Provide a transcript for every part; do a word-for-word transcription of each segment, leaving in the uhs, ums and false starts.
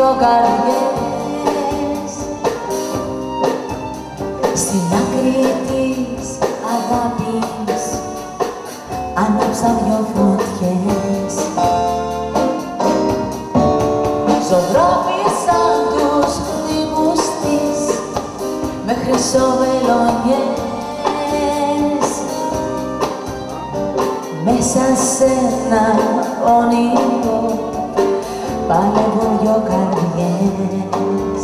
δυο καρδιές στην άκρη της αγάπης άναψαν δυο φωτιές. Ζωγράφισαν τους χτύπους της με χρυσοβελονιές. Μέσα σε ένα όνειρο παλεύουν δυο καρδιές.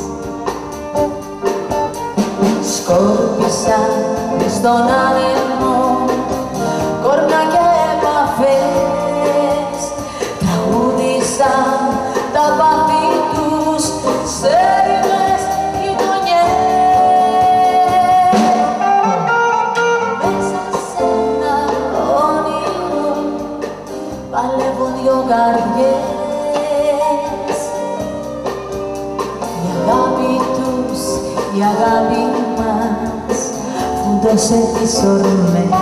Σκόρπισαν στον άνεμο κόρνα και επαφές. Τραγούδισαν τα πάθη τους σε ρημές γειτονιές. Μέσα σε ένα όνειρο παλεύουν δυο καρδιές. Η αγάπη τους, η αγάπη μας φούντωσε τις ορμές.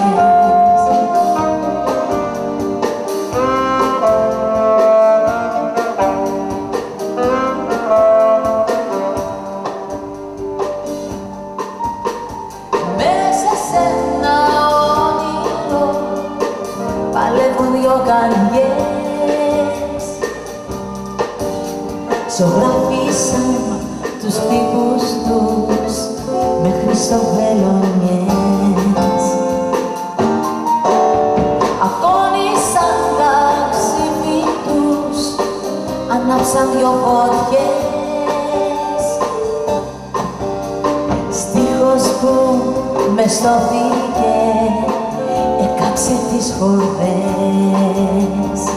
Μέσα σε ένα όνειρο παλεύουν δυο καρδιές. Ζωγράφισαν τους τύπους τους με χρυσοβελονιές. Ακόνησαν τα ξύπνη τους, ανάψαν δυο φωτιές. Στίχος που μες στο φύγε έκαψε τις χορδές.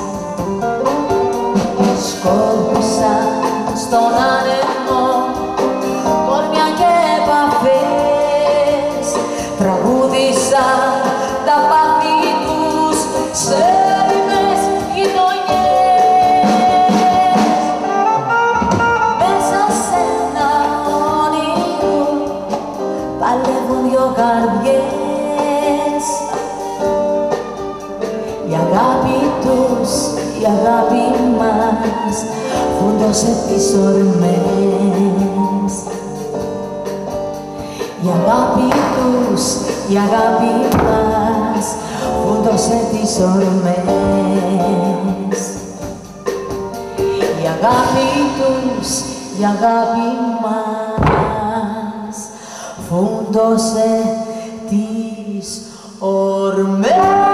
Σκόρπισαν στον άνεμο κόρμια και επαφές. Τραγούδισαν τα πάθη τους σε ρημές γειτονιές. Μέσα σε ένα όνειρο παλεύουν δυο καρδιές. Η αγάπη τους, η αγάπη μας φούντωσε τις ορμές. Η αγάπη τους, η αγάπη μας φούντωσε τις ορμές. Η αγάπη τους, η αγάπη μας φούντωσε τις ορμές.